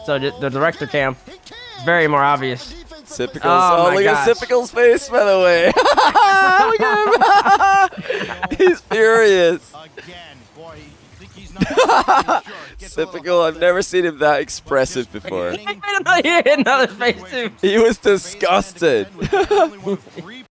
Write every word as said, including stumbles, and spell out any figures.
So the, the director cam is very more obvious. Sypical's. Oh, Oh, my look gosh. at Sypical's face, by the way. Look at him. He's furious. Sypical, I've never seen him that expressive before. I don't know, he hit another face too. He was disgusted.